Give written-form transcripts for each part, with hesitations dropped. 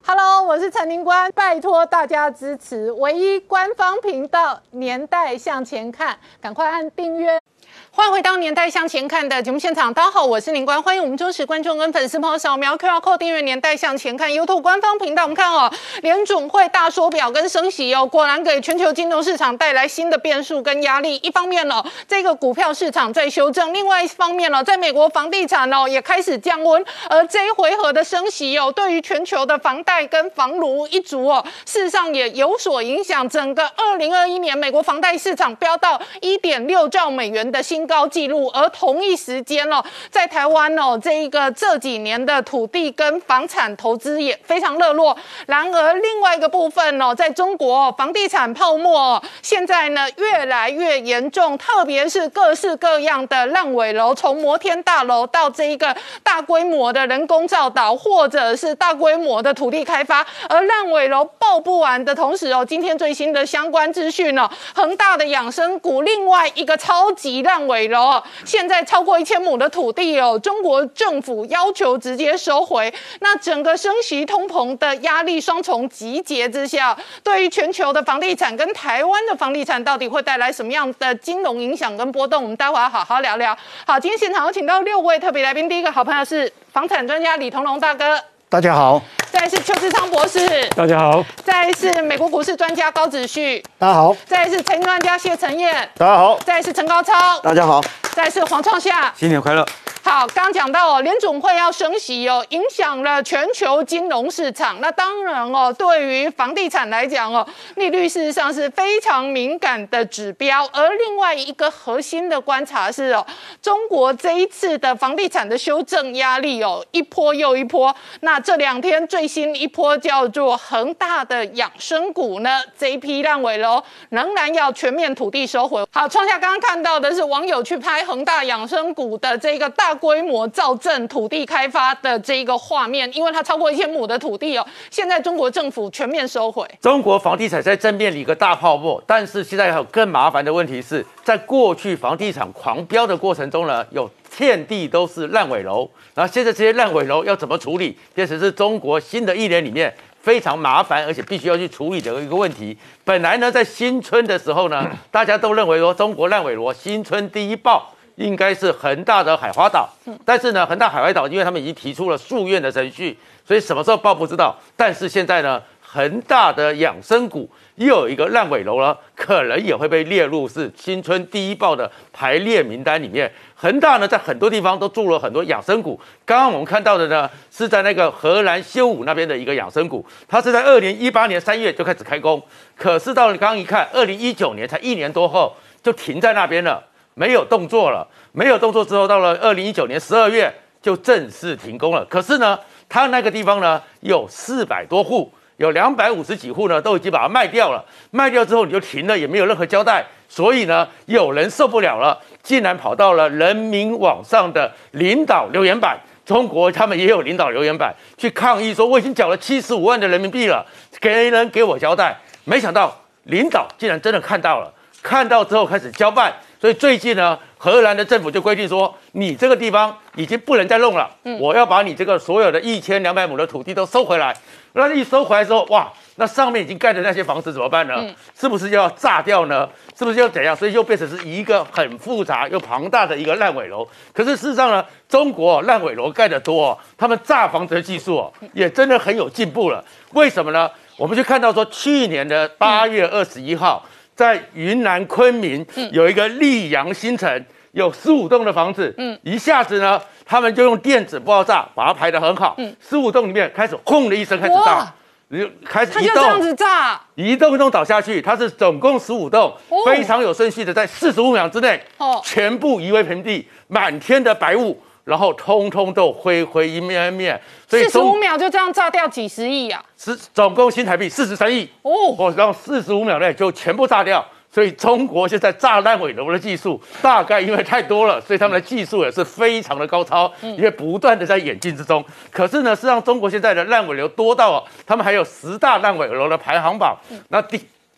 Hello， 我是陈宁官，拜托大家支持唯一官方频道《年代向前看》，赶快按订阅。欢迎回到《年代向前看》的节目现场，大家好，我是宁官，欢迎我们忠实观众跟粉丝朋友扫描 QR Code 订阅《年代向前看》YouTube 官方频道。我们看哦，联准会大缩表跟升息哦，果然给全球金融市场带来新的变数跟压力。一方面哦，这个股票市场在修正；另外一方面哦，在美国房地产哦也开始降温。而这一回合的升息哦，对于全球的房贷跟房奴一族哦，事实上也有所影响。整个2021年，美国房贷市场飙到1.6兆美元的新高纪录，而同一时间哦，在台湾哦，这几年的土地跟房产投资也非常热络。然而，另外一个部分哦，在中国哦，房地产泡沫哦，现在呢越来越严重，特别是各式各样的烂尾楼，从摩天大楼到这一个大规模的人工造岛，或者是大规模的土地开发，而烂尾楼爆不完的同时哦，今天最新的相关资讯哦，恒大的养生股另外一个超级烂尾楼哦，现在超过1000亩的土地哦，中国政府要求直接收回。那整个升息通膨的压力双重集结之下，对于全球的房地产跟台湾的房地产到底会带来什么样的金融影响跟波动？我们待会要好好聊聊。好，今天现场有请到6位特别来宾，第一个好朋友是房产专家李同龙大哥， 大家好； 再来是邱志昌博士， 大家好； 再来是美国股市专家高子旭， 大家好； 再来是财经专家谢承彦， 大家好； 再来是陈高超， 大家好； 再来是黄创夏， 新年快乐。 好，刚讲到哦，联准会要升息哦，影响了全球金融市场。那当然哦，对于房地产来讲哦，利率事实上是非常敏感的指标。而另外一个核心的观察是哦，中国这一次的房地产的修正压力哦，一波又一波。那这2天最新一波叫做恒大的养生股呢，这一批烂尾楼仍然要全面土地收回。好，创下刚刚看到的是网友去拍恒大养生股的这个大规模造镇土地开发的这个画面，因为它超过1000亩的土地哦，现在中国政府全面收回。 中国房地产在正面临一个大泡沫，但是现在还有更麻烦的问题是，在过去房地产狂飙的过程中呢，有遍地都是烂尾楼，然后现在这些烂尾楼要怎么处理，变成是中国新的1年里面非常麻烦，而且必须要去处理的一个问题。本来呢，在新春的时候呢，大家都认为说中国烂尾楼新春第一爆应该是恒大的海华岛，但是呢，恒大海华岛因为他们已经提出了诉愿的程序，所以什么时候爆不知道。但是现在呢，恒大的养生股又有一个烂尾楼了，可能也会被列入是新春第一爆的排列名单里面。恒大呢，在很多地方都做了很多养生股。刚刚我们看到的呢，是在那个荷兰修武那边的一个养生股，它是在2018年3月就开始开工，可是到了刚刚一看，2019年才1年多后就停在那边了。没有动作了，没有动作之后，到了2019年12月就正式停工了。可是呢，它那个地方呢有400多户，有250几户呢都已经把它卖掉了。卖掉之后你就停了，也没有任何交代。所以呢，有人受不了了，竟然跑到了人民网上的领导留言板。中国他们也有领导留言板去抗议说，我已经缴了75万的人民币了，给我交代。没想到领导竟然真的看到了，看到之后开始交办。所以最近呢，荷兰的政府就规定说，你这个地方已经不能再弄了，我要把你这个所有的1200亩的土地都收回来。那一收回来之后，哇，那上面已经盖的那些房子怎么办呢？是不是要炸掉呢？是不是要怎样？所以就变成是一个很复杂又庞大的一个烂尾楼。可是事实上呢，中国烂尾楼盖得多，他们炸房子的技术也真的很有进步了。为什么呢？我们就看到说，去年的8月21号。在云南昆明有一个溧阳新城，有15栋的房子，一下子呢，他们就用电子爆炸把它排得很好，15栋里面开始轰的一声开始炸，开始它就这样子炸， 一栋一栋倒下去，它是总共15栋，非常有顺序的，在45秒之内，全部夷为平地，满天的白雾。然后通通都灰灰一面面，所以 45秒就这样炸掉几十亿啊！ 总共新台币43亿哦，然后45秒内就全部炸掉。所以中国现在炸烂尾楼的技术，大概因为太多了，所以他们的技术也是非常的高超，因为不断的在演进之中。可是呢，事实上中国现在的烂尾楼多到他们还有10大烂尾楼的排行榜，那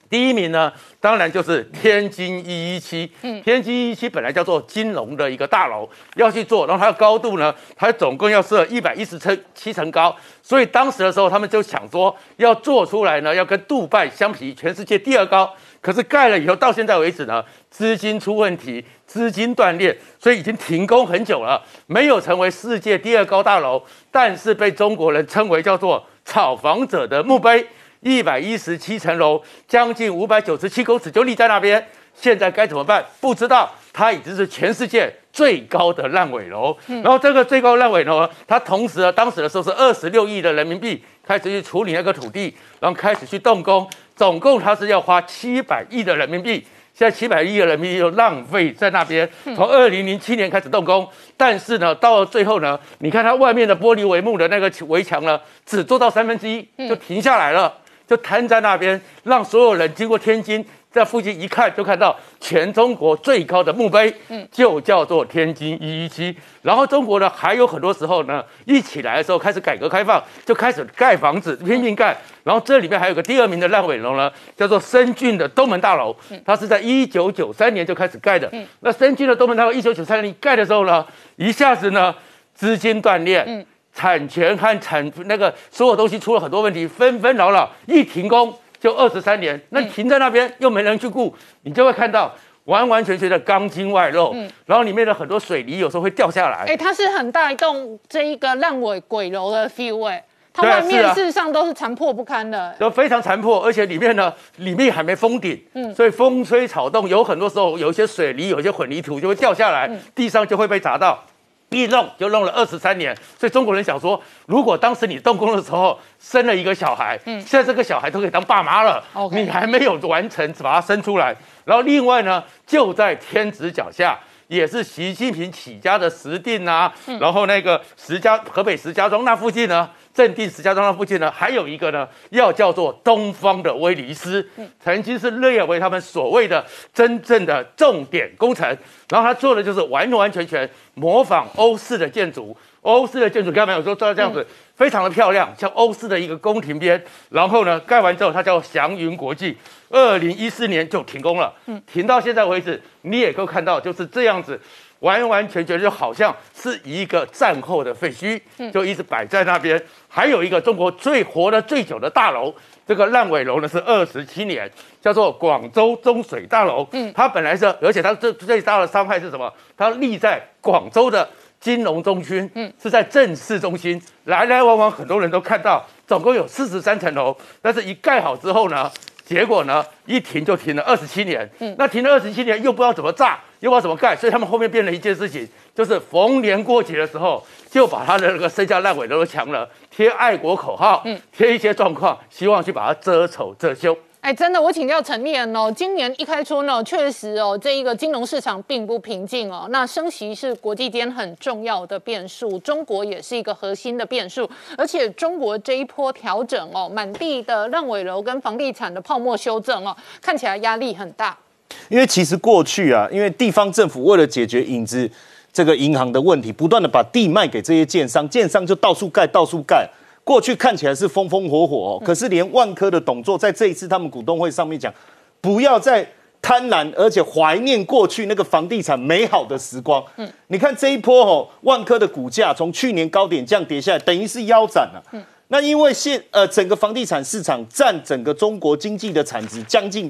第一名呢，当然就是天津117。天津117本来叫做金融的一个大楼要去做，然后它的高度呢，它总共要设117层高，所以当时的时候他们就想说要做出来呢，要跟杜拜相比，全世界第2高。可是盖了以后，到现在为止呢，资金出问题，资金断裂，所以已经停工很久了，没有成为世界第2高大楼，但是被中国人称为叫做炒房者的墓碑。117层楼，将近597公尺就立在那边。现在该怎么办？不知道。它已经是全世界最高的烂尾楼。然后这个最高烂尾楼呢，它同时呢，当时的时候是26亿的人民币开始去处理那个土地，然后开始去动工，总共它是要花700亿的人民币。现在700亿的人民币就浪费在那边。从2007年开始动工，但是呢，到了最后呢，你看它外面的玻璃帷幕的那个围墙呢，只做到1/3就停下来了。就摊在那边，让所有人经过天津，在附近一看，就看到全中国最高的墓碑，就叫做天津117。然后中国呢，还有很多时候呢，一起来的时候开始改革开放，就开始盖房子，拼命盖。然后这里面还有个第2名的烂尾楼呢，叫做深圳的东门大楼，它是在1993年就开始盖的。那深圳的东门大楼1993年盖的时候呢，一下子呢资金断裂。产权和那个所有东西出了很多问题，纷纷扰扰，一停工就23年。那停在那边又没人去顾，你就会看到完完全全的钢筋外露，然后里面的很多水泥有时候会掉下来。 它是很大一栋这一个烂尾鬼楼的 feel 它外面事实上都是残破不堪的， 都非常残破，而且里面还没封顶，所以风吹草动，有很多时候有一些水泥、有一些混凝土就会掉下来，地上就会被砸到。一弄就弄了23年，所以中国人想说，如果当时你动工的时候生了一个小孩，现在这个小孩都可以当爸妈了，你还没有完成把他生出来。然后另外呢，就在天子脚下，也是习近平起家的石碇啊，然后那个河北石家庄那附近呢，正定石家庄那附近呢，还有一个呢，要叫做东方的威尼斯，曾经是列为他们所谓的真正的重点工程。然后他做的就是完完全全模仿欧式的建筑，欧式的建筑刚才有说做到这样子，非常的漂亮，像欧式的一个宫廷边。然后呢，盖完之后它叫祥云国际，2014年就停工了，停到现在为止，你也可以看到就是这样子。完完全全就好像是一个战后的废墟，就一直摆在那边。还有一个中国活得最久的大楼，这个烂尾楼呢是27年，叫做广州中水大楼。它本来是，而且它最大的伤害是什么？它立在广州的金融中心，是在正市中心，来来往往很多人都看到，总共有43层楼。但是一盖好之后呢，结果呢一停就停了27年。那停了27年又不知道怎么炸。又不知道怎么盖，所以他们后面变了一件事情，就是逢年过节的时候，就把他的那个剩下烂尾楼的墙了贴爱国口号，贴一些状况，希望去把它遮丑遮羞。 真的，我请教陈念哦，今年一开春呢，确实哦，这一个金融市场并不平静哦。那升息是国际间很重要的变数，中国也是一个核心的变数，而且中国这一波调整哦，满地的烂尾楼跟房地产的泡沫修正哦，看起来压力很大。 因为其实过去啊，因为地方政府为了解决影子这个银行的问题，不断的把地卖给这些建商，建商就到处盖，到处盖。过去看起来是风风火火可是连万科的董座在这一次他们股东会上面讲，不要再贪婪，而且怀念过去那个房地产美好的时光。你看这一波万科的股价从去年高点这样跌下来，等于是腰斩了。那因为整个房地产市场占整个中国经济的产值将近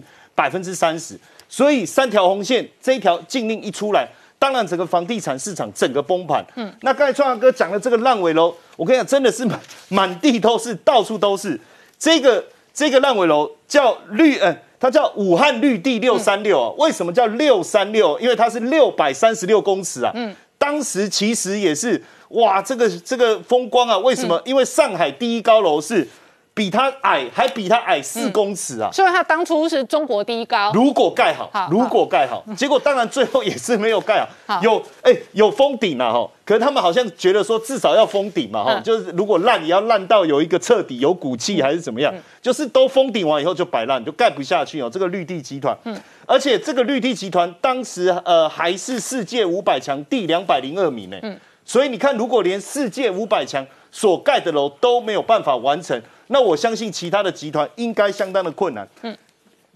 30%。所以3条红线这一条禁令一出来，当然整个房地产市场整个崩盘。那刚才创阳哥讲的这个烂尾楼，我跟你讲，真的是满地都是，到处都是。这个烂尾楼叫它叫武汉绿地636啊。为什么叫636？因为它是636公尺啊。当时其实也是哇，这个风光啊。为什么？因为上海第1高楼是。比它矮，还比它矮4公尺啊！ 所以它当初是中国第1高。 如果盖好，结果当然最后也是没有盖好。有封顶啊可是他们好像觉得说至少要封顶嘛就是如果烂也要烂到有一个彻底有骨气还是怎么样，就是都封顶完以后就摆烂，就盖不下去这个绿地集团，而且这个绿地集团当时还是世界500强第202名呢。所以你看，如果连世界500强所盖的楼都没有办法完成，那我相信其他的集团应该相当的困难。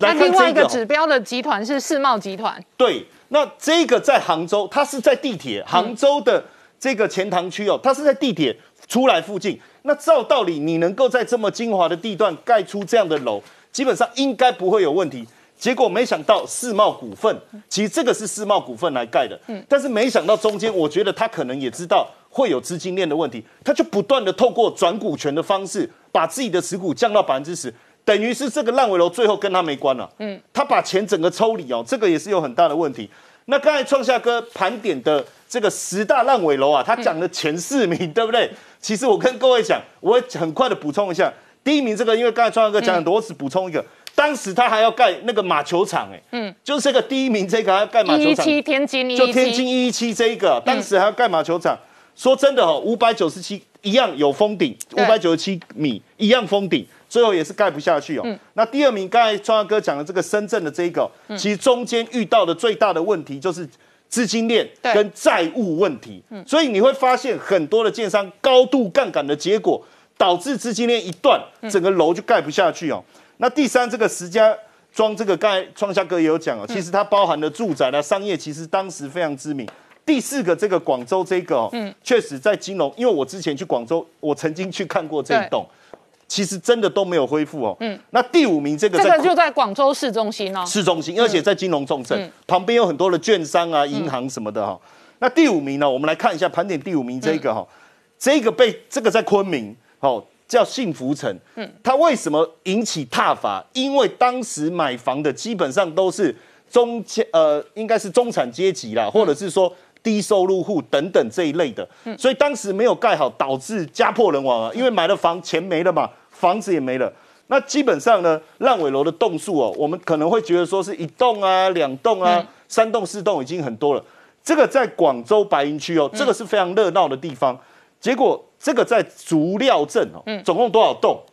来看这另外一个指标的集团是世茂集团。 对，那这个在杭州，它是在地铁，杭州的这个钱塘区哦，它是在地铁出来附近。那照道理，你能够在这么精华的地段盖出这样的楼，基本上应该不会有问题。结果没想到世茂股份，其实这个是世茂股份来盖的，但是没想到中间，我觉得他可能也知道会有资金链的问题，他就不断的透过转股权的方式，把自己的持股降到10%，等于是这个烂尾楼最后跟他没关了，他把钱整个抽离哦，这个也是有很大的问题。那刚才创夏哥盘点的这个10大烂尾楼啊，他讲的前4名，对不对？其实我跟各位讲，我会很快的补充一下，第1名这个，因为刚才创夏哥讲很多，我只补充一个。当时他还要盖那个马球场，就是这个第1名这个还要盖马球场 117天津117， 就天津117这一个，当时还要盖马球场。说真的597一样有封顶，597米一样封顶，最后也是盖不下去哦。那第2名刚才创夏哥讲的这个深圳的这一个，其实中间遇到的最大的问题就是资金链跟债务问题，所以你会发现很多的建商高度杠杆的结果，导致资金链一断，整个楼就盖不下去哦。那第3，这个石家庄这个，刚才创夏哥也有讲哦，其实它包含了住宅啦、商业，其实当时非常知名。第4个这个广州这个确实在金融，因为我之前去广州，我曾经去看过这一栋，其实真的都没有恢复哦。那第5名这个就在广州市中心哦， 市中心，而且在金融重镇，旁边有很多的券商啊、银行什么的哈。那第5名呢，我们来看一下盘点第5名这个哈，这个在昆明叫幸福城，它为什么引起挞伐？因为当时买房的基本上都是应该是中产阶级啦，或者是说低收入户等等这一类的，所以当时没有盖好，导致家破人亡啊。因为买了房，钱没了嘛，房子也没了。那基本上呢，烂尾楼的栋数我们可能会觉得说是1栋啊、2栋啊、3栋、4栋已经很多了。这个在广州白云区这个是非常热闹的地方。结果这个在竹料镇总共多少栋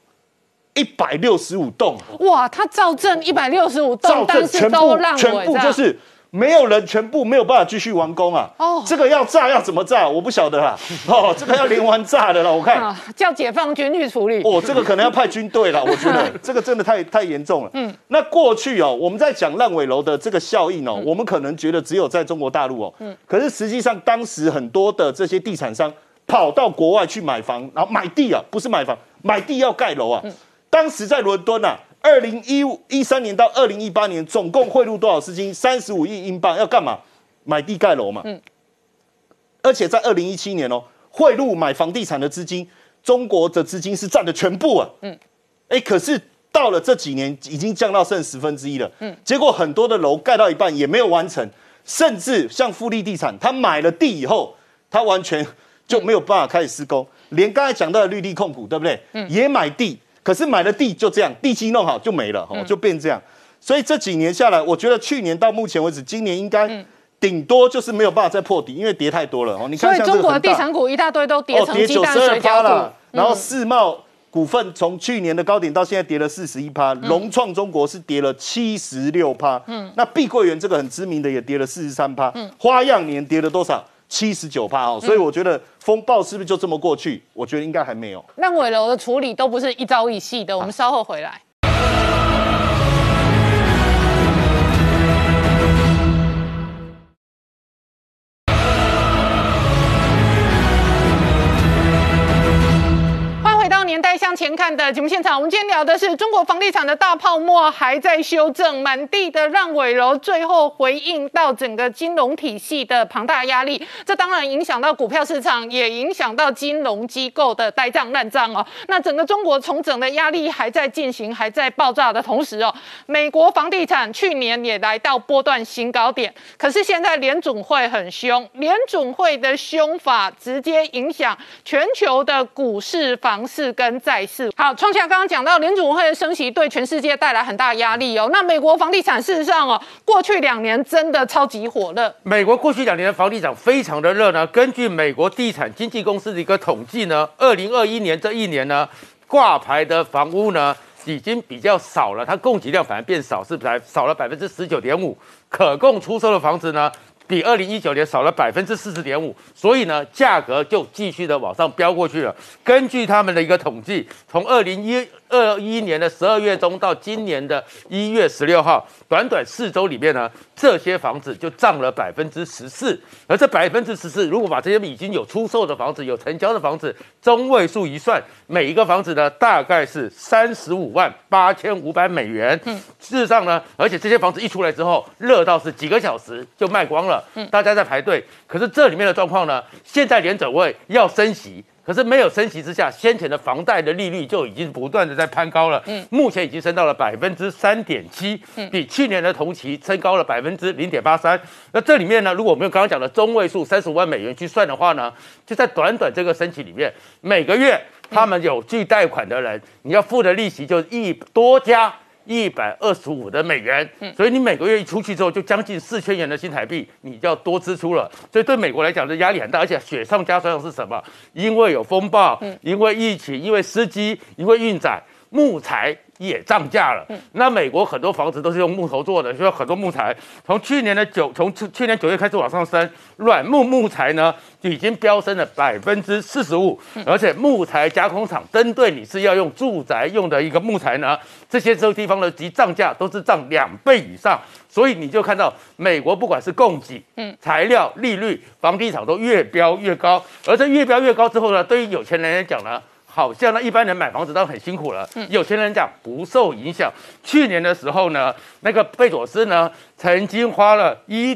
？165栋。 哇，它造镇165栋，但是都烂尾， 全部就是没有人，全部没有办法继续完工啊。这个要炸要怎么炸？我不晓得啦。这个要连环炸的了，我看叫解放军去处理。 这个可能要派军队了，我觉得这个真的太严重了。那过去我们在讲烂尾楼的这个效应我们可能觉得只有在中国大陆可是实际上当时很多的这些地产商跑到国外去买房，然后买地不是买房，买地要盖楼当时在伦敦2013年到2018年，总共汇入多少资金？35亿英镑，要干嘛？买地盖楼嘛。而且在2017年汇入买房地产的资金，中国的资金是占的全部可是到了这几年，已经降到剩1/10了。结果很多的楼盖到一半也没有完成，甚至像富力地产，他买了地以后，他完全就没有办法开始施工，连刚才讲到的绿地控股，对不对？也买地，可是买了地就这样，地基弄好就没了，就变这样。所以这几年下来，我觉得去年到目前为止，今年应该顶多就是没有办法再破底，因为跌太多了。你看， 所以中国的地产股一大堆都跌成鸡蛋水饺股， 然后世茂股份从去年的高点到现在跌了41%，融创中国是跌了76%，那碧桂园这个很知名的也跌了43%，花样年跌了多少？79%所以我觉得风暴是不是就这么过去？我觉得应该还没有。 烂尾楼的处理都不是一朝一夕的，我们稍后回来。年代向前看的节目现场，我们今天聊的是中国房地产的大泡沫还在修正，满地的烂尾楼，最后回应到整个金融体系的庞大压力，这当然影响到股票市场，也影响到金融机构的呆账烂账那整个中国重整的压力还在进行，还在爆炸的同时美国房地产去年也来到波段新高点，可是现在联准会很凶，联准会的凶法直接影响全球的股市、房市跟债市。好，创夏刚刚讲到联准会的升息对全世界带来很大压力那美国房地产事实上过去2年真的超级火热。 美国过去2年的房地产非常的热呢。根据美国地产经纪公司的一个统计呢，2021年这一年呢，挂牌的房屋呢已经比较少了，它供给量反而变少，是才少了19.5%，可供出售的房子呢比2019年少了40.5%，所以呢，价格就继续的往上飙过去了。根据他们的一个统计，从2011 2021年的12月中到今年的1月16号，短短4周里面呢，这些房子就涨了14%。而这14%，如果把这些已经有出售的房子、有成交的房子中位数一算，每一个房子呢大概是$358,500。事实上呢，而且这些房子一出来之后，热到是几个小时就卖光了，大家在排队。可是这里面的状况呢，现在联准会要升息。可是没有升息之下，先前的房贷的利率就已经不断的在攀高了，目前已经升到了3.7%，比去年的同期升高了0.83%。那这里面呢，如果我们用刚刚讲的中位数$35万去算的话呢，就在短短这个升息里面，每个月他们有具贷款的人，你要付的利息就多加$125，所以你每个月一出去之后，就将近4000元的新台币，你就要多支出了。所以对美国来讲，这压力很大，而且雪上加霜的是什么？因为有风暴，因为疫情，因为司机，因为运载，木材也涨价了。那美国很多房子都是用木头做的，所以很多木材从去年9月开始往上升，软木材呢就已经飙升了45%，而且木材加工厂针对你是要用住宅用的一个木材呢，这些地方的涨价都是涨2倍以上，所以你就看到美国不管是供给、材料、利率、房地产都越飙越高，而这越飙越高之后呢，对于有钱人来讲呢，好像呢，一般人买房子当然很辛苦了，有钱人讲不受影响。去年的时候呢，那个贝佐斯呢，曾经花了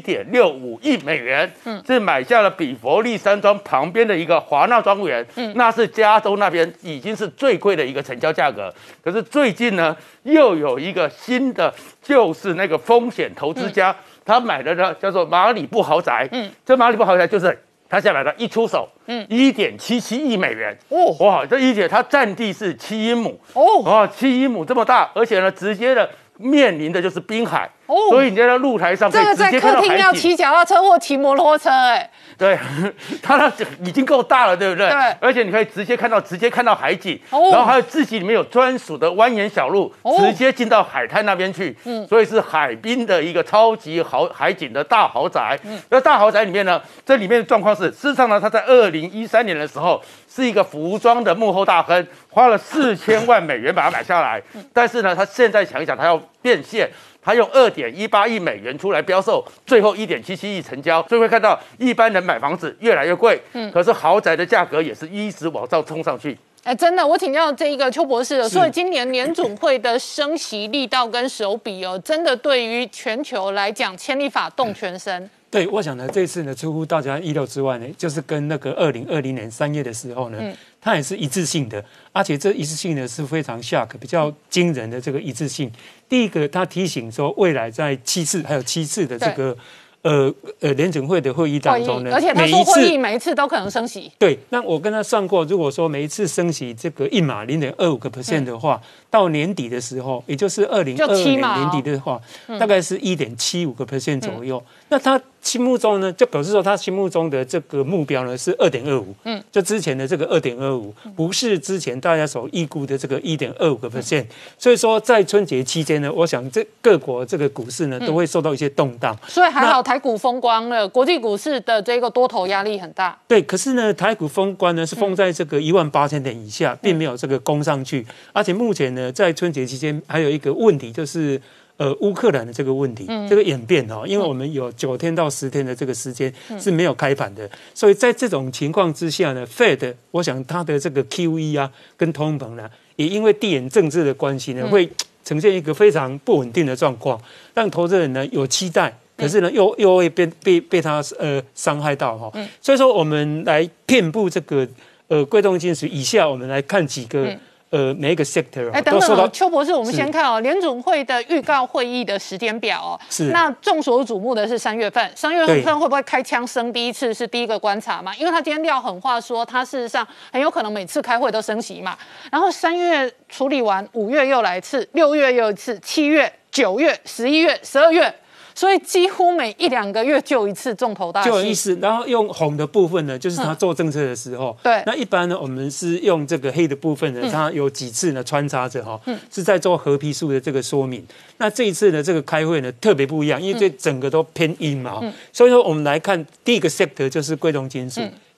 $1.65亿，是买下了比佛利山庄旁边的一个华纳庄园，那是加州那边已经是最贵的一个成交价格。可是最近呢，又有一个新的，就是那个风险投资家，他买的呢叫做马里布豪宅，这马里布豪宅就是他现在买的一出手，$1.77亿哦，哇，这它占地是7英亩哦，7英亩这么大，而且呢，直接的面临的就是滨海，所以你在那露台上可以直接看到海景。这个在客厅要骑脚踏车或骑摩托车， 对，它那已经够大了，对不对？ 对， 而且你可以直接看到海景，然后还有自己里面有专属的蜿蜒小路，直接进到海滩那边去，所以是海滨的一个超级海景的大豪宅。那大豪宅里面呢，这里面的状况是，事实上呢，它在2013年的时候是一个服装的幕后大亨，花了$4000万把它买下来，但是呢，他现在想一想，他要变现。他用$2.18亿出来标售，最后1.77亿成交，所以会看到一般人买房子越来越贵，可是豪宅的价格也是一直往上冲上去。 真的，我请教这一个邱博士了。所以今年联准会的升息力道跟手笔真的对于全球来讲，牵一发动全身。 对，我想呢，这次呢出乎大家意料之外呢，就是跟那个2020年3月的时候呢，它也是一致性的，而且这一致性呢是非常比较惊人的这个一致性。第一个，他提醒说，未来在7次的这个联准会的会议当中呢， 而且他说会议每一次都可能升息。 对，那我跟他算过，如果说每一次升息这个一码0.25% 的话，到年底的时候，也就是2022年年底的话，大概是1.75% 左右。那他心目中呢，就表示说他心目中的这个目标呢是2.25，就之前的这个2.25，不是之前大家所预估的这个1.25%。所以说在春节期间呢，我想这各国这个股市呢都会受到一些动荡。 所以还好台股封关了，国际股市的这个多头压力很大。 对，可是呢，台股封关呢是封在这个18000点以下，并没有这个攻上去。而且目前呢，在春节期间还有一个问题就是。乌克兰的这个问题，这个演变因为我们有9天到10天的这个时间是没有开盘的，所以在这种情况之下呢 ，Fed 我想它的这个 QE 啊跟通膨呢，也因为地缘政治的关系呢，会呈现一个非常不稳定的状况，让投资人呢有期待，可是呢又会被它伤害到所以说我们来遍布这个贵重金属以下，我们来看几个。每一个 sector 等等邱博士，我们先看联准会的预告会议的时间表是。那众所瞩目的是3月份，3月份会不会开枪升第一次是第一个观察嘛？因为他今天撂狠话说，他事实上很有可能每次开会都升息嘛。然后3月处理完，5月又来一次，6月又一次，7月、9月、11月、12月。所以几乎每1-2个月就一次重头大戏， 就有意思。然后用红的部分呢，就是他做政策的时候。 对。 那一般呢，我们是用这个黑的部分呢，它有几次呢穿插着是在做合批数的这个说明。那这一次呢，这个开会呢特别不一样，因为这整个都偏阴嘛。所以说我们来看第一个 sector 就是贵重金属。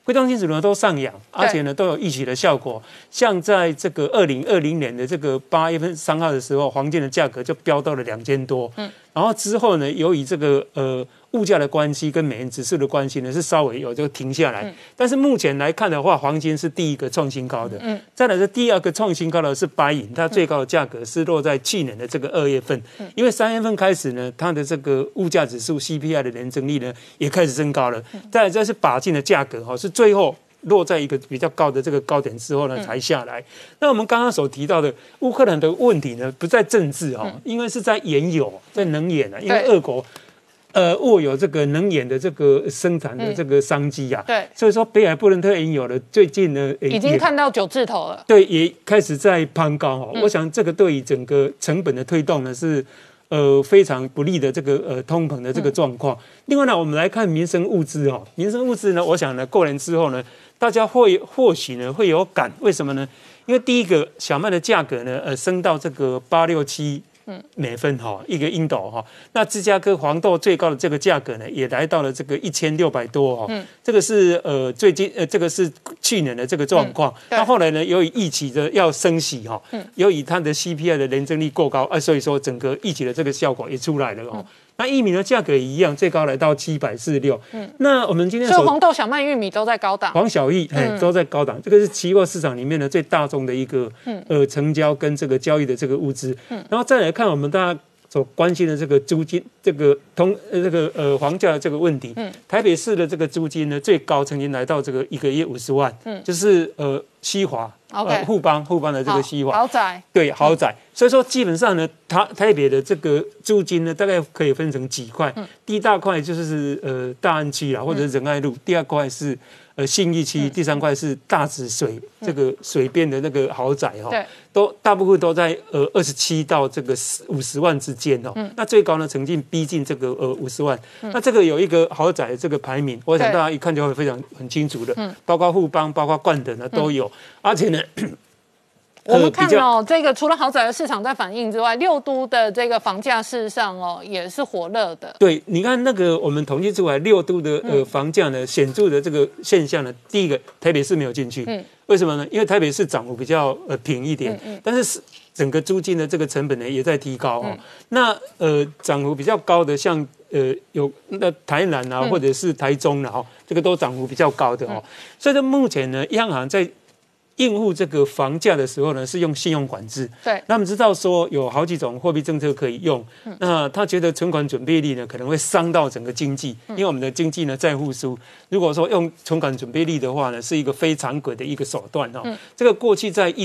贵重金属呢都上扬，而且呢都有预期的效果。像在这个2020年的这个8月份3号的时候，黄金的价格就飙到了2000多。然后之后呢，由于这个物价的关系跟美元指数的关系呢，是稍微有就停下来。但是目前来看的话，黄金是第一个创新高的。再来是第二个创新高的是白银，它最高的价格是落在去年的这个2月份，因为3月份开始呢，它的这个物价指数 CPI 的年增率呢也开始升高了。再来这是钯金的价格是最后落在一个比较高的这个高点之后呢，才下来。那我们刚刚所提到的乌克兰的问题呢，不在政治因为是在原油，在能源因为俄国握有这个能源的这个生产的这个商机啊， 对， 所以说北海布伦特原油的最近呢， 已经看到9字头了， 对，也开始在攀高我想这个对于整个成本的推动呢是非常不利的这个通膨的这个状况。另外呢，我们来看民生物资民生物资呢，我想呢过年之后呢，大家或许呢会有感，为什么呢？因为第一个小麦的价格呢升到这个867美分一个英斗那芝加哥黄豆最高的这个价格呢，也来到了这个1600多这个是最近这个是去年的这个状况。那后来呢，由于预期的要升息由于它的 CPI 的年增率过高所以说整个预期的这个效果也出来了那玉米的价格也一样，最高来到746。那我们今天所以黄豆、小麦、玉米都在高档， 黄小玉都在高档。这个是期货市场里面的最大宗的一个成交跟这个交易的这个物资。然后再来看我们大家所关心的这个租金，这个房价的这个问题。台北市的这个租金呢，最高曾经来到这个1个月50万，就是西华。富邦的这个西华豪宅， 对豪宅，所以说基本上呢，台北的这个租金呢，大概可以分成几块。第一大块就是大安区或者仁爱路，第二块是信义区，第三块是大直这个水边的那个豪宅都大部分都在27到这个50万之间那最高呢曾经逼近这个50万。那这个有一个豪宅的这个排名，我想大家一看就会非常很清楚的，包括富邦、包括冠德呢都有，而且呢。 我们看这个除了豪宅的市场在反映之外，六都的这个房价事实上也是火热的。 对，你看那个我们统计出来六都的房价呢显著的这个现象呢，第一个台北市没有进去，为什么呢？因为台北市涨幅比较平一点，但是整个租金的这个成本呢也在提高那涨幅比较高的像有那台南或者是台中这个都涨幅比较高的所以说目前呢，央行在应付这个房价的时候呢，是用信用管制。 对， 那我们知道说有好几种货币政策可以用。那他觉得存款准备率呢可能会伤到整个经济，因为我们的经济呢在复苏。如果说用存款准备率的话呢，是一个非常规的一个手段这个过去在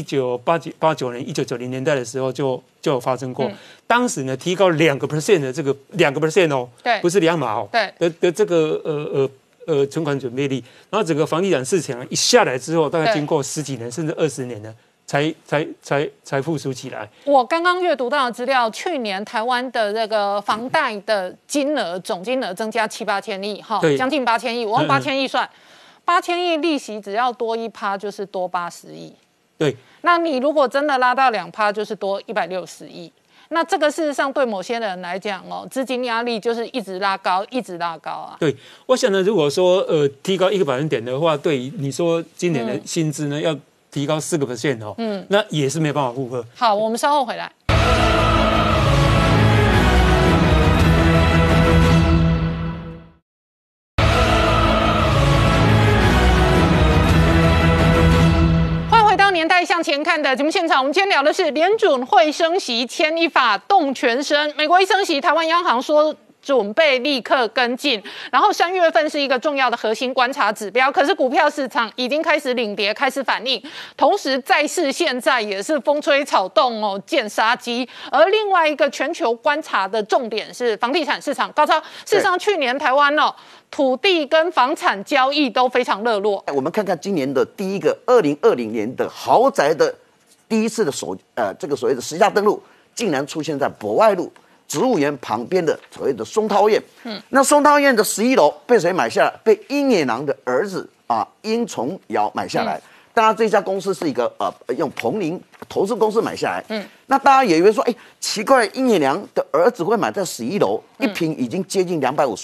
1989年、1990年代的时候就有发生过。当时呢提高2% 的这个2% 对， 不是2码对的这个存款准备率，然后整个房地产市场一下来之后，大概经过10几年甚至20年呢，才复苏起来。 我刚刚阅读到的资料，去年台湾的这个房贷的总金额增加7、8千亿，将近8000亿。我用8000亿算，8000亿利息只要多1%，就是多80亿。 对， 那你如果真的拉到2%，就是多160亿。那这个事实上对某些人来讲资金压力就是一直拉高，一直拉高啊。 对，我想呢，如果说提高1个百分点的话，对于你说今年的薪资呢要提高4%那也是没办法负荷。 好，我们稍后回来。年代向前看的节目现场，我们今天聊的是联准会升息，牵一发动全身。美国一升息，台湾央行说准备立刻跟进。然后3月份是一个重要的核心观察指标，可是股票市场已经开始领跌，开始反应。同时，债市现在也是风吹草动见杀机。而另外一个全球观察的重点是房地产市场。高超，事实上去年台湾土地跟房产交易都非常热络。 我们看看今年的第一个2020年的豪宅的第一次的这个所谓的实价登录，竟然出现在博爱路植物园旁边的所谓的松涛苑。那松涛苑的11楼被谁买下来？被鹰野郎的儿子殷崇尧买下来。当然，这家公司是一个用彭林投资公司买下来。那大家也以为说，奇怪，鹰野郎的儿子会买在11楼，一平已经接近250万。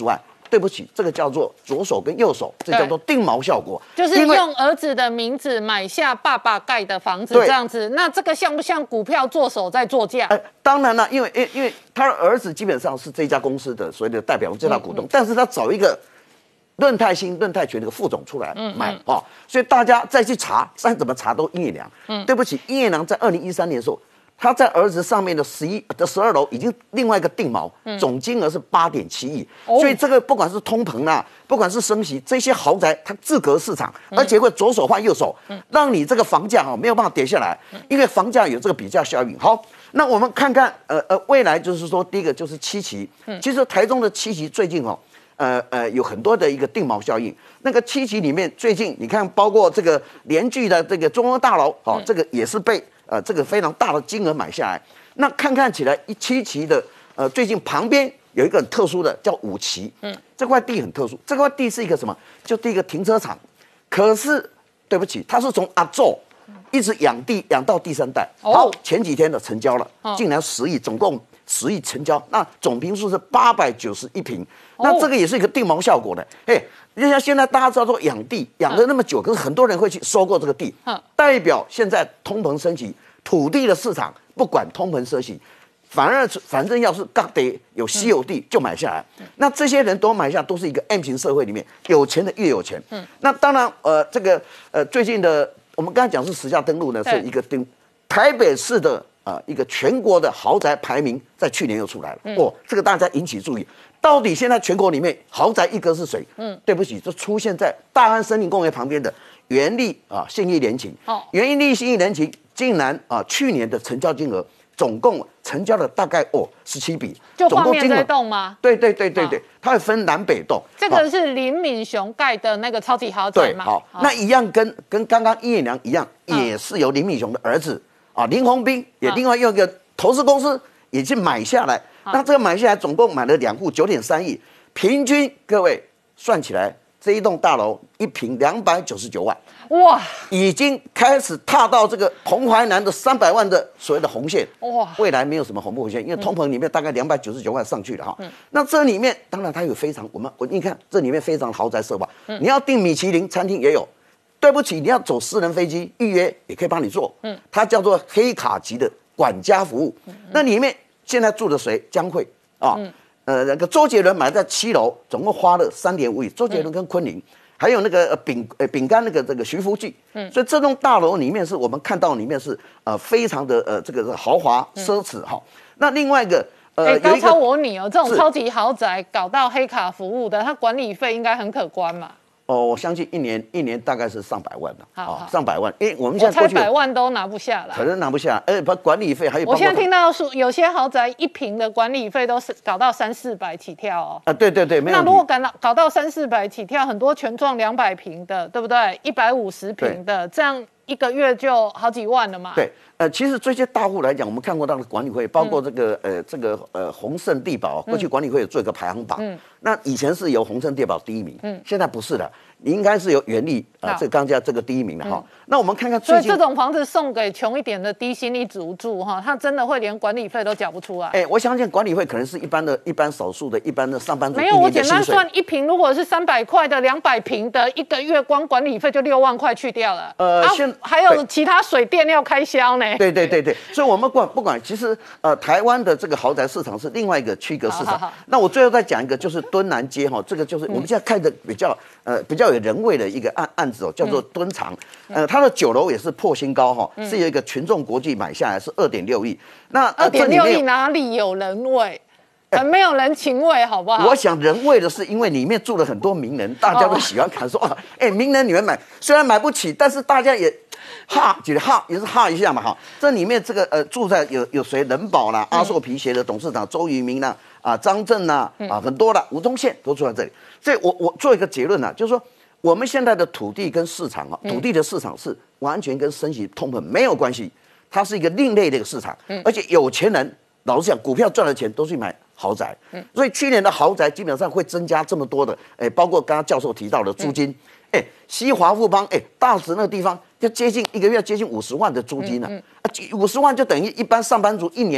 对不起，这个叫做左手跟右手，这叫做定锚效果， 就是用儿子的名字买下爸爸盖的房子这样子。那这个像不像股票做手在作价？ 当然了，因为他的儿子基本上是这家公司的所谓的代表最大股东，但是他找一个润泰新、润泰全的副总出来买啊，所以大家再去查，再怎么查都殷野良。对不起，殷野良在2013年的时候，他在儿子上面的12楼已经另外一个定锚，总金额是8.7亿，所以这个不管是通膨啊，不管是升息，这些豪宅它自隔市场，而且会左手换右手，让你这个房价没有办法跌下来，因为房价有这个比较效应。好，那我们看看未来就是说，第一个就是七期，其实台中的七期最近有很多的一个定锚效应。那个七期里面，最近你看，包括这个联聚的这个中央大楼，这个也是被这个非常大的金额买下来。那看起来七期的最近旁边有一个很特殊的叫5期，这块地很特殊，这块地是一个什么？就第一个停车场，可是对不起，它是从阿宙一直养地养到第3代。好，前几天的成交了，竟然10亿，总共10亿成交，那总坪数是891坪，那这个也是一个定锚效果的。就像现在大家知道说养地养了那么久，可是很多人会去收购这个地，代表现在通膨升级，土地的市场不管通膨升级，反正要是刚得有稀有地就买下来。那这些人都买下，都是一个 M 型社会里面有钱的越有钱。那当然这个最近的我们刚才讲是实价登录呢，是一个台北市的一个全国的豪宅排名，在去年又出来了。这个大家引起注意，到底现在全国里面豪宅一哥是谁？对不起，就出现在大安森林公园旁边的元利信义联勤。元利信义联勤竟然去年的成交金额总共成交了大概17笔， 就画面这栋吗？ 对，它会分南北栋。 这个是林敏雄盖的那个超级豪宅嘛？ 对，好，那一样跟刚刚殷野良一样，也是由林敏雄的儿子林鸿斌也另外用一个投资公司也去买下来。那这个买下来总共买了2户，9.3亿，平均各位算起来，这一栋大楼1坪299万。哇，已经开始踏到这个彭淮南的300万的所谓的红线。哇，未来没有什么红不红线，因为通膨里面大概299万上去了哈。那这里面当然它有非常你看这里面非常豪宅奢华，你要订米其林餐厅也有。对不起，你要走私人飞机预约也可以帮你做。它叫做黑卡级的管家服务。那里面现在住的谁？江蕙那个周杰伦买在7楼，总共花了3.5亿。周杰伦跟昆凌。还有那个饼干这个徐福记，所以这栋大楼里面是我们看到里面是非常的这个豪华奢侈哈。那另外一个高超我女这种超级豪宅搞到黑卡服务的，它管理费应该很可观嘛。 我相信一年大概是上百万的上百万。我们现在过去 100万都拿不下来， 可能拿不下，管理费还有。 我现在听到说有些豪宅1坪的管理费都是搞到300-400起跳哦。 对，没有。 那如果搞到300-400起跳，很多全幢200坪的，对不对？150坪的，这样1个月就好几万了嘛。 对，其实这些大户来讲，我们看过他的管理会，包括这个宏盛地保，过去管理会有做一个排行榜。那以前是由宏盛地保第1名，现在不是了，应该是由元利这刚家这个第1名了哈。那我们看看最近， 所以这种房子送给穷一点的低薪一族住哈，他真的会连管理费都缴不出来。 我相信管理费可能是一般少数的一般的上班族。 没有，我简单算1坪，如果是300块的200坪的，1个月光管理费就6万块去掉了。还有其他水电要开销呢。 对，所以我们不管，其实台湾的这个豪宅市场是另外一个区隔市场。那我最后再讲一个，就是敦南街哈，这个就是我们现在看的比较有人味的一个案子叫做敦长。它的9楼也是破新高哈，是有一个群众国际买下来是2.6亿。那 2.6亿哪里有人味？很没有人情味，好不好？ 我想人味的是因为里面住了很多名人，大家都喜欢看说名人你们买，虽然买不起，但是大家也觉得也是哈一下嘛哈。这里面这个住在有谁？人保啦，阿寿皮鞋的董事长周渝民啦，张震啦，很多啦，吴宗宪都住在这里。所以我做一个结论就是说我们现在的土地跟市场土地的市场是完全跟升息通膨没有关系，它是一个另类的一个市场，而且有钱人老实讲，股票赚了钱都去买豪宅，所以去年的豪宅基本上会增加这么多的，包括刚刚教授提到的租金，西华富邦，大直那个地方就接近1个月接近50万的租金了，50万就等于一般上班族1年的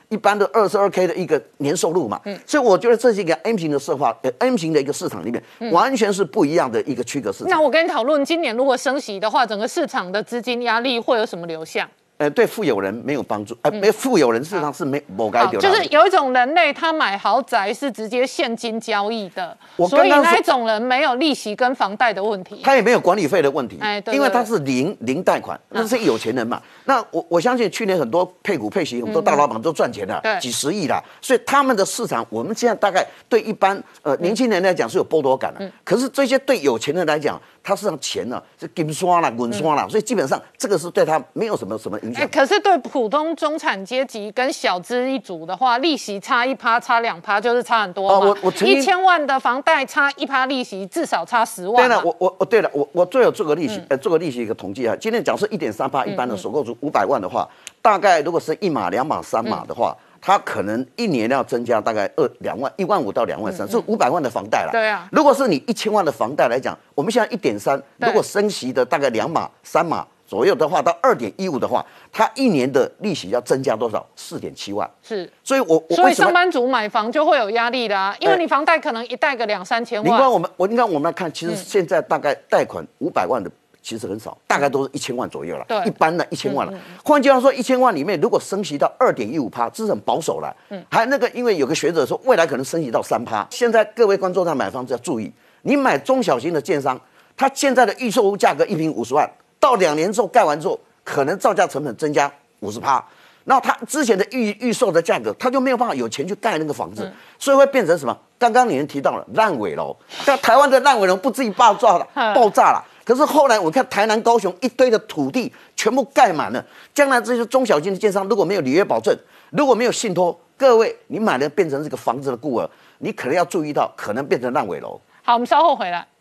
一般的22K 的一个年收入嘛。所以我觉得这是一个 M 型的M 型的一个市场里面，完全是不一样的一个区隔市场。 那我跟你讨论，今年如果升息的话，整个市场的资金压力会有什么流向？ 对富有人没有帮助，没富有人事实上是没该丢的。 就是有一种人类，他买豪宅是直接现金交易的，所以那一种人没有利息跟房贷的问题， 他也没有管理费的问题， 对， 因为他是零贷款，那是有钱人嘛。那我相信去年很多配股配息，很多大老板都赚钱了，几十亿啦，所以他们的市场，我们现在大概对一般年轻人来讲是有剥夺感的，可是这些对有钱人来讲，他市场钱呢是金刷啦、滚刷啦，所以基本上这个是对他没有什么影响。 可是对普通中产阶级跟小资一族的话，利息差1%、差2%就是差很多嘛。我1000万的房贷差1%利息，至少差10万。 对了，我最有做个利息，做个利息一个统计啊。今天假设1.38%，一般的首购族500万的话，大概如果是1码、2码、3码的话。他可能一年要增加大概15000到23000，是500万的房贷了。 对啊， 如果是你1000万的房贷来讲，我们现在1.3，如果升息的大概2码、3码左右的话，到2.15的话，他一年的利息要增加多少？4.7万。 是， 所以所以上班族买房就会有压力的啊，因为你房贷可能一贷个2-3千万。 你看我们来看，其实现在大概贷款500万的。其实很少，大概都是1000万左右了。 对， 一般的1000万了。换句话说，1000万里面如果升息到2.15%，这是很保守了。还那个，因为有个学者说，未来可能升息到3%。现在各位观众在买房子要注意，你买中小型的建商，他现在的预售屋价格1坪50万，到2年之后盖完之后，可能造价成本增加50%。然后他之前的预售的价格，他就没有办法有钱去盖那个房子，所以会变成什么？刚刚你们提到了烂尾楼，像台湾的烂尾楼不至于爆炸了。可是后来我看台南、高雄一堆的土地全部盖满了，将来这些中小型的建商如果没有履约保证，如果没有信托，各位你买的变成这个房子的孤儿，你可能要注意到，可能变成烂尾楼。 好，我们稍后回来。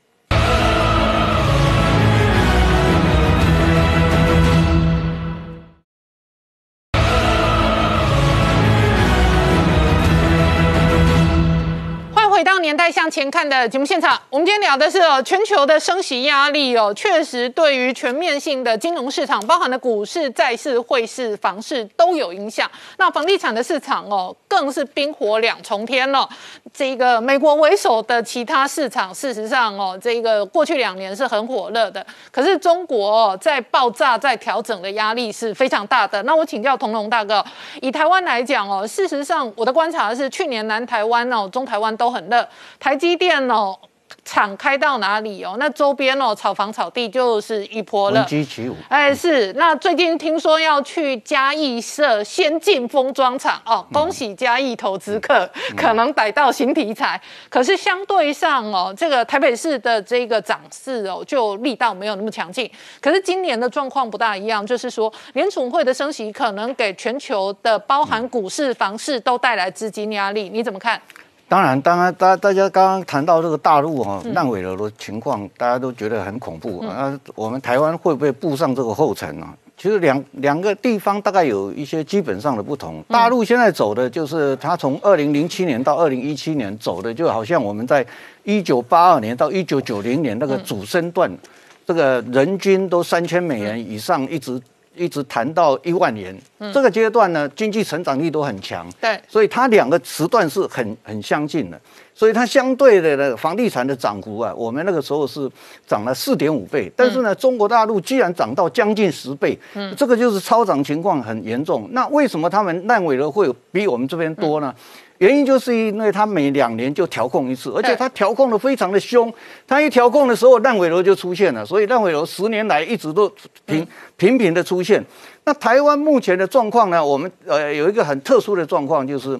回到年代向前看的节目现场，我们今天聊的是全球的升息压力确实对于全面性的金融市场，包含了股市、债市、汇市、房市都有影响。那房地产的市场更是冰火两重天了。这个美国为首的其他市场，事实上这个过去2年是很火热的，可是中国在爆炸、在调整的压力是非常大的。那我请教同荣大哥，以台湾来讲事实上我的观察是，去年南台湾中台湾都很热，台积电厂开到哪里那周边炒房炒地就是一波了， 闻鸡起舞。 是。那最近听说要去嘉义设先进封装厂恭喜嘉义投资客可能逮到新题材。可是相对上这个台北市的这个涨势就力道没有那么强劲。可是今年的状况不大一样，就是说联储会的升息可能给全球的包含股市、房市都带来资金压力，你怎么看？ 当然，大家刚刚谈到这个大陆烂尾楼的情况，大家都觉得很恐怖我们台湾会不会步上这个后尘呢？其实两个地方大概有一些基本上的不同。大陆现在走的就是它从2007年到2017年走的，就好像我们在1982年到1990年那个主升段，这个人均都$3000以上，一直谈到1万元，这个阶段呢，经济成长力都很强， 对， 所以它2个时段是很相近的，所以它相对的房地产的涨幅我们那个时候是涨了4.5倍，但是呢，中国大陆既然涨到将近10倍，这个就是超涨情况很严重。那为什么他们烂尾楼会比我们这边多呢？原因就是因为它每2年就调控一次，而且它调控的非常的凶，它一调控的时候烂尾楼就出现了，所以烂尾楼10年来一直都频频的出现。那台湾目前的状况呢，我们有一个很特殊的状况，就是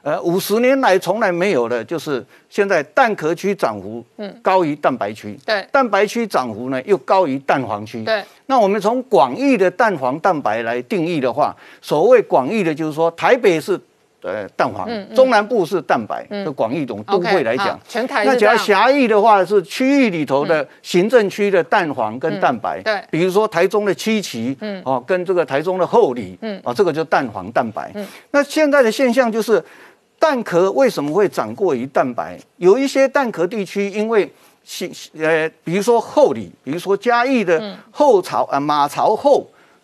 50年来从来没有的，就是现在蛋壳区涨幅高于蛋白区， 对， 蛋白区涨幅呢又高于蛋黄区， 对。 那我们从广义的蛋黄蛋白来定义的话，所谓广义的就是说台北是蛋黄，中南部是蛋白，就广义种都会来讲， 全台那假如狭义的话，是区域里头的行政区的蛋黄跟蛋白， 对， 比如说台中的七期，跟这个台中的后里，这个就蛋黄蛋白。那现在的现象就是蛋壳为什么会涨过于蛋白？有一些蛋壳地区因为比如说后里，比如说嘉义的后马槽后。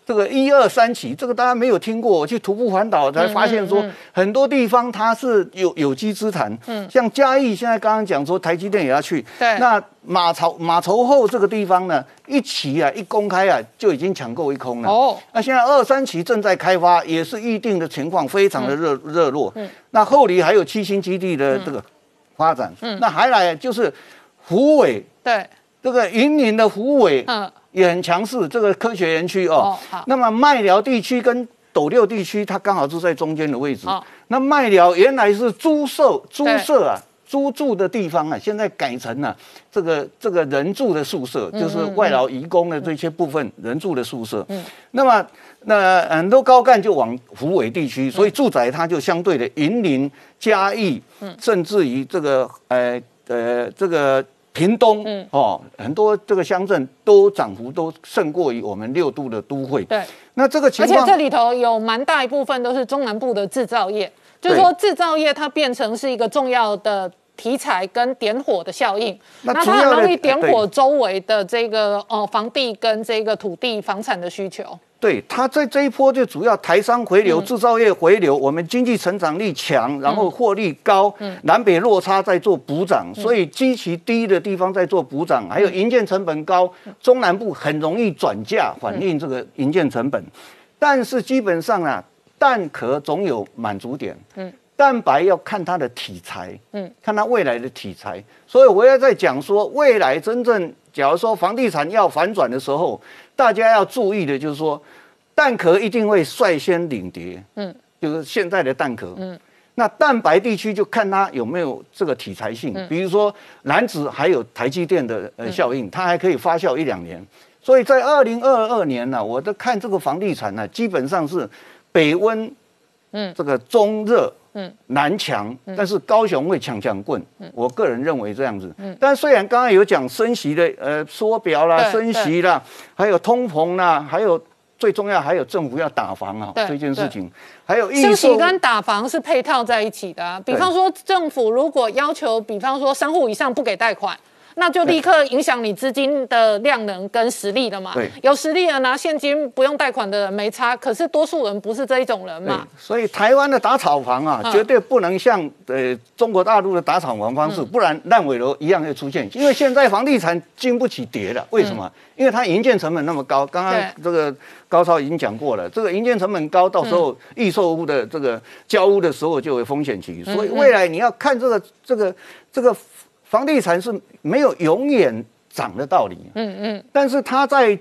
这个1、2、3期，这个大家没有听过。我去徒步环岛才发现说，很多地方它是有机之谈。像嘉义现在刚刚讲说台积电也要去， 对， 那马稠后这个地方呢，一期啊一公开啊就已经抢购一空了。哦，那现在2、3期正在开发，也是预定的情况非常的热络。那后里还有7星基地的这个发展。那还来就是虎尾， 对， 这个云林的虎尾，也很强势，这个科学园区哦。那么麦寮地区跟斗六地区，它刚好是在中间的位置。那麦寮原来是猪舍啊，猪住的地方啊，现在改成了这个人住的宿舍，就是外劳移工的这些部分人住的宿舍。那么很多高干就往虎尾地区，所以住宅它就相对的云林、嘉义，甚至于这个这个。屏东很多这个乡镇都涨幅都胜过于我们6都的都会。 对， 那这个情况， 而且这里头有蛮大一部分都是中南部的制造业，就是说制造业它变成是一个重要的题材跟点火的效应，那它很容易点火周围的这个房地跟这个土地房产的需求。 对，它在这一波就主要台商回流、制造业回流，我们经济成长力强，然后获利高，南北落差在做补涨，所以基期低的地方在做补涨，还有营建成本高，中南部很容易转嫁反映这个营建成本，但是基本上啊，蛋壳总有满足点，蛋白要看它的题材，看它未来的题材，所以我要在讲说，未来真正假如说房地产要反转的时候，大家要注意的就是说，蛋壳一定会率先领跌，就是现在的蛋壳，那蛋白地区就看它有没有这个题材性，比如说楠梓还有台积电的效应，它还可以发酵1、2年，所以在2022年呢，我在看这个房地产呢，基本上是北温，这个中热。南强，但是高雄会强棍，我个人认为这样子。但虽然刚刚有讲升息的缩表啦、升息啦，还有通膨啦，还有最重要还有政府要打房啊这件事情，还有升息跟打房是配套在一起的啊。比方说政府如果要求，比方说3户以上不给贷款。那就立刻影响你资金的量能跟实力了嘛。有实力的拿现金不用贷款的人没差，可是多数人不是这一种人嘛。 所以台湾的打炒房啊，绝对不能像中国大陆的打炒房方式，不然烂尾楼一样会出现。因为现在房地产经不起跌了，为什么？因为它营建成本那么高。刚刚这个高超已经讲过了，这个营建成本高，到时候预售屋的这个交屋的时候就有风险期。所以未来你要看这个。房地产是没有永远涨的道理，但是它在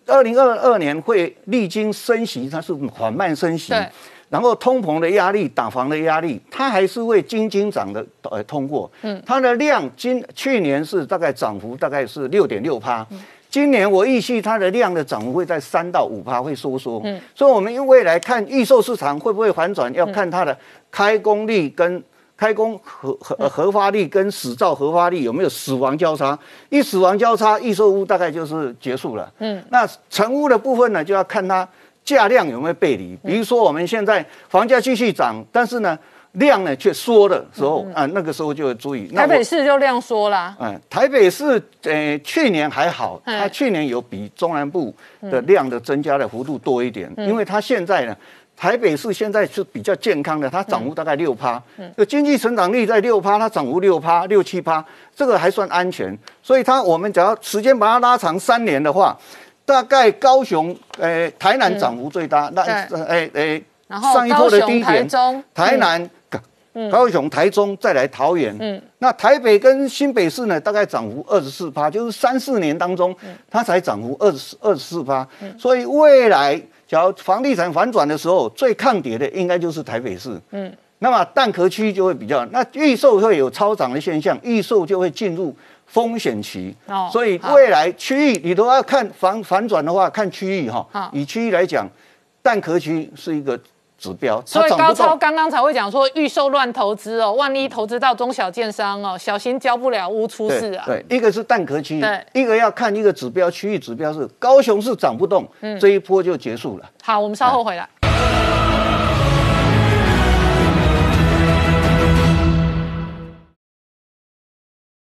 2022年会历经升息，它是缓慢升息，然后通膨的压力、打房的压力，它还是会斤涨的通过，它的量去年是大概涨幅大概是6.6%，今年我预期它的量的涨幅会在3到5%会收缩，所以我们未来看预售市场会不会反转，要看它的开工率跟。开工核发率跟实造核发率有没有死亡交叉？一死亡交叉，预售屋大概就是结束了。那成屋的部分呢，就要看它价量有没有背离。比如说我们现在房价继续涨，但是呢量呢却缩的时候，那个时候就要注意。 台北市就量缩啦。 台北市去年还好，它去年有比中南部的量的增加的幅度多一点，因为它现在呢。台北市现在是比较健康的，它涨幅大概6%，就经济成长率在6%，它涨幅6%、6-7%，这个还算安全。所以我们只要时间把它拉长3年的话，大概高雄、台南涨幅最大， 然后上一波的低点，台南、高雄、台中，再来桃园。那台北跟新北市呢，大概涨幅24%，就是3、4年当中，它才涨幅24%。所以未来。假如房地产反转的时候，最抗跌的应该就是台北市。那么蛋壳区就会比较，那预售会有超涨的现象，预售就会进入风险期。所以未来区域你都要看反转的话，看区域哈。以区域来讲，蛋壳区是一个指标。 所以高超刚刚才会讲说，预售乱投资哦，万一投资到中小建商哦，小心交不了屋出事啊。 对，一个是蛋壳区，一个要看一个指标，区域指标是高雄市涨不动，这一波就结束了。 好，我们稍后回来。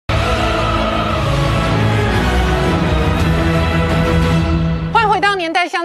年代向前看的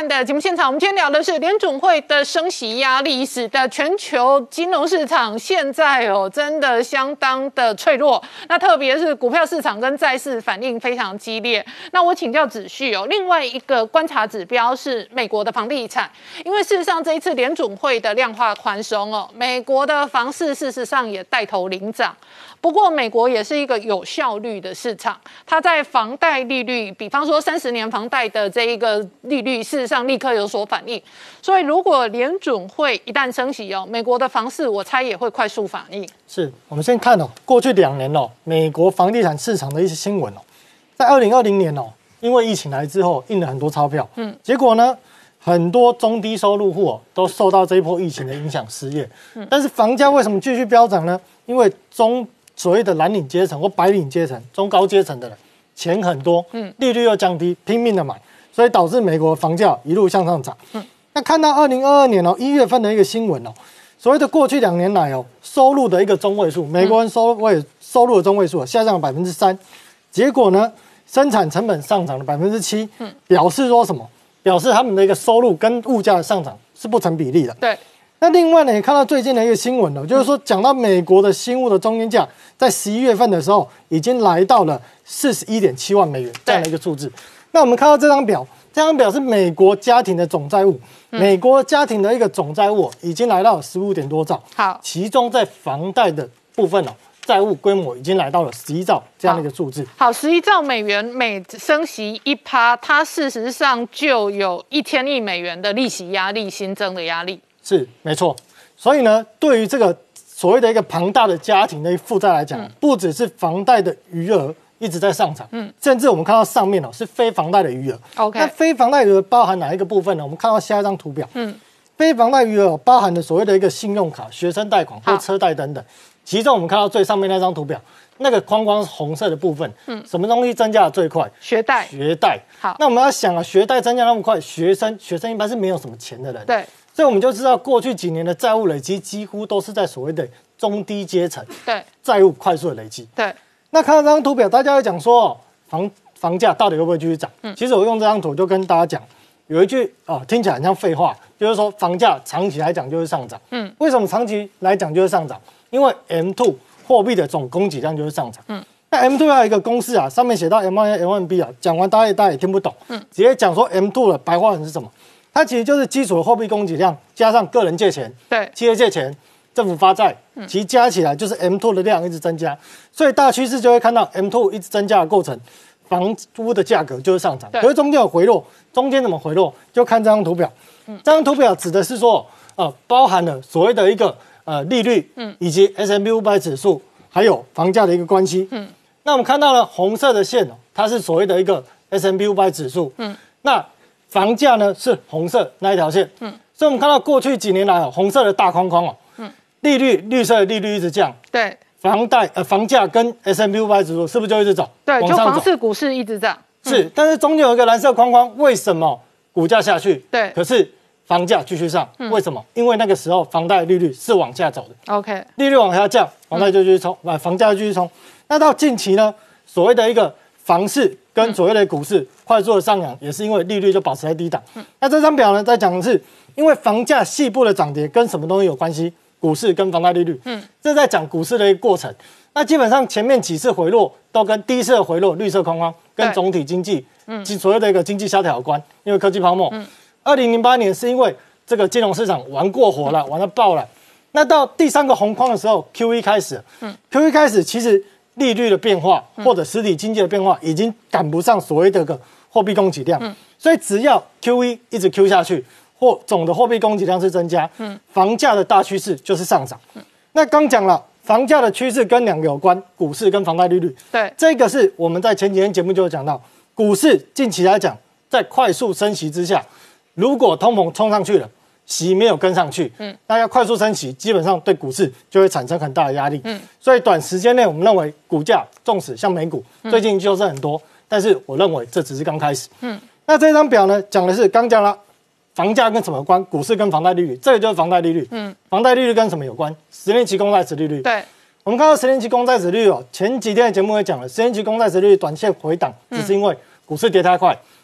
的节目现场，我们今天聊的是联准会的升息压力，使得全球金融市场现在真的相当的脆弱。那特别是股票市场跟债市反应非常激烈。那我请教子旭另外一个观察指标是美国的房地产，因为事实上这一次联准会的量化宽松美国的房市事实上也带头领涨。不过，美国也是一个有效率的市场，它在房贷利率，比方说30年房贷的这一个利率，事实上立刻有所反应。所以，如果联准会一旦升息美国的房市我猜也会快速反应。 是我们先看过去2年美国房地产市场的一些新闻在2020年因为疫情来之后印了很多钞票，结果呢，很多中低收入户都受到这一波疫情的影响失业，但是房价为什么继续飙涨呢？因为所谓的蓝领阶层或白领阶层、中高阶层的人钱很多，利率又降低，拼命的买，所以导致美国房价一路向上涨。那看到2022年1月份的一个新闻所谓的过去2年来收入的一个中位数，美国人收入的中位数下降了3%，结果呢，生产成本上涨了7%，表示说什么？表示他们的一个收入跟物价的上涨是不成比例的。 对。 那另外呢，也看到最近的一个新闻就是说讲到美国的新屋的中间价，在11月份的时候已经来到了41.7万美元这样的一个数字。那我们看到这张表是美国家庭的总债务，美国家庭的一个总债务已经来到了15点多兆。 好， 其中在房贷的部分债务规模已经来到了11兆这样的一个数字。 好，11兆美元每升息1%，它事实上就有1000亿美元的利息压力，新增的压力。 是没错，所以呢，对于这个所谓的一个庞大的家庭的负债来讲，不只是房贷的余额一直在上涨，甚至我们看到上面是非房贷的余额。 OK， 那非房贷余额包含哪一个部分呢？我们看到下一张图表，非房贷余额包含的所谓的一个信用卡、学生贷款或车贷等等。其中我们看到最上面那张图表，那个框框是红色的部分，什么东西增加的最快？ 学贷。好， 那我们要想学贷增加那么快，学生一般是没有什么钱的人， 对。 所以我们就知道，过去几年的债务累积几乎都是在所谓的中低阶层， 对， 债务快速的累积。 对， 那看到这张图表，大家会讲说，房价到底会不会继续涨？其实我用这张图就跟大家讲，有一句听起来很像废话，就是说房价长期来讲就是上涨。为什么长期来讲就是上涨？因为 M2 货币的总供给量就是上涨。那 M2 还有一个公式上面写到 M1、M1B 讲完大家也听不懂。直接讲说 M2 的白话文是什么？它其实就是基础的货币供给量加上个人借钱， 对， 企业借钱，政府发债，其实加起来就是 M2 的量一直增加，所以大趋势就会看到 M2 一直增加的过程，房屋的价格就是上涨。可是中间有回落，中间怎么回落？就看这张图表。这张图表指的是说，包含了所谓的一个利率，以及 S&P 500指数，还有房价的一个关系。那我们看到了红色的线它是所谓的一个 S&P 500指数。那房价呢是红色那一条线，所以我们看到过去几年来红色的大框框利率绿色的利率一直降， 对， 房价跟 S&P 500指数是不是就一直走？ 对，就往上走房市股市一直涨， 是，但是中间有一个蓝色框框，为什么股价下去？ 对， 可是房价继续上，为什么？因为那个时候房贷利率是往下走的 ，OK， 利率往下降，房贷就继续冲，房价就继续冲。那到近期呢，所谓的一个房市跟所谓的股市快速的上扬，也是因为利率就保持在低档。那这张表呢，在讲的是因为房价细部的涨跌跟什么东西有关系？股市跟房贷利率。这在讲股市的一个过程。那基本上前面几次回落都跟第一次的回落绿色框框跟总体经济所谓的一个经济萧条有关，因为科技泡沫。2008年是因为这个金融市场玩过火了，玩到爆了。那到第3个红框的时候 ，QE 开始，QE 开始其实利率的变化或者实体经济的变化已经赶不上所谓的个货币供给量，所以只要 QE 一直 Q 下去，或总的货币供给量是增加，房价的大趋势就是上涨。那刚讲了，房价的趋势跟2个有关，股市跟房贷利率。 对， 这个是我们在前几天节目就有讲到，股市近期来讲，在快速升息之下，如果通膨冲上去了，息没有跟上去，那要快速升息，基本上对股市就会产生很大的压力。所以短时间内，我们认为股价纵使像美股最近就是很多，但是我认为这只是刚开始。那这张表呢，讲的是刚讲了，房价跟什么有关？股市跟房贷利率，这个就是房贷利率。房贷利率跟什么有关？10年期公债殖利率。 对， 我们看到10年期公债殖利率前几天的节目也讲了，10年期公债殖利率短线回档，只是因为股市跌太快，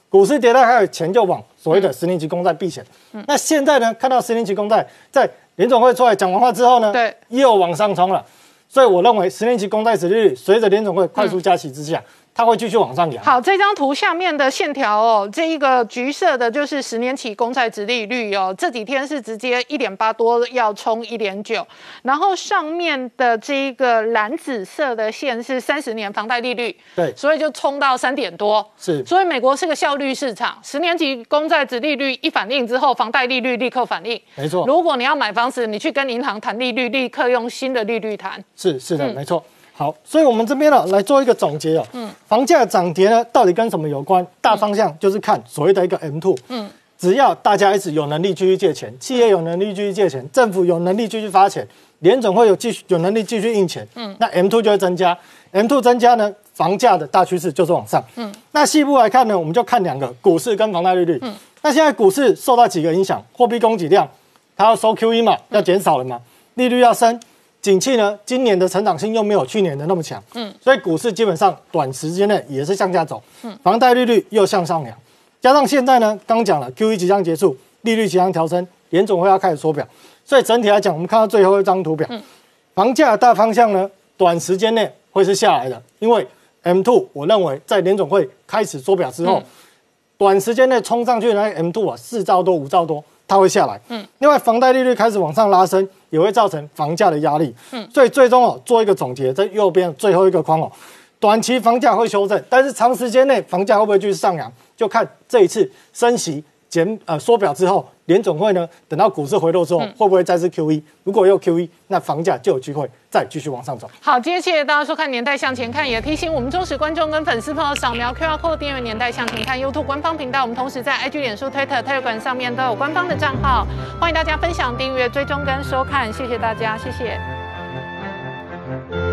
股市跌到还有钱就往所谓的10年期公债避险。那现在呢，看到10年期公债在联总会出来讲完话之后呢， 对， 又往上冲了。所以我认为10年期公债殖利率随着联总会快速加息之下，它会继续往上扬。 好，这张图下面的线条哦，这一个橘色的就是10年期公债殖利率哦，这几天是直接1.8多要冲1.9，然后上面的这一个蓝紫色的线是30年房贷利率， 对， 所以就冲到3点多， 是， 所以美国是个效率市场，10年期公债殖利率一反应之后，房贷利率立刻反应， 没错。 如果你要买房子，你去跟银行谈利率，立刻用新的利率谈， 是的，没错。好，所以我们这边呢来做一个总结哦。房价涨跌呢到底跟什么有关？大方向就是看所谓的一个 M2。只要大家一直有能力继续借钱，企业有能力继续借钱，政府有能力继续发钱，联总会有能力继续印钱，那 M2 就会增加。M2 增加呢，房价的大趋势就是往上。那细部来看呢，我们就看2个，股市跟房贷利率。那现在股市受到几个影响？货币供给量，它要收 QE 嘛，要减少了嘛，利率要升。景气呢，今年的成长性又没有去年的那么强，所以股市基本上短时间内也是向下走，房贷利率又向上扬，加上现在呢，刚讲了 QE 即将结束，利率即将调升，联总会要开始缩表，所以整体来讲，我们看到最后一张图表，房价的大方向呢，短时间内会是下来的，因为 M2 我认为在联总会开始缩表之后，短时间内冲上去的那个 M2 啊，4兆多5兆多。它会下来，另外房贷利率开始往上拉升，也会造成房价的压力，所以最终哦做一个总结，在右边最后一个框哦，短期房价会修正，但是长时间内房价会不会继续上扬，就看这一次升息缩表之后，联总会呢等到股市回落之后，会不会再次 QE？ 如果又 QE， 那房价就有机会再继续往上走。 好，今天谢谢大家收看《年代向前看》，也提醒我们忠实观众跟粉丝朋友扫描 QR Code 订阅《年代向前看》YouTube 官方频道。我们同时在 IG、脸书、Twitter、Telegram 上面都有官方的账号，欢迎大家分享、订阅、追踪跟收看，谢谢大家，谢谢。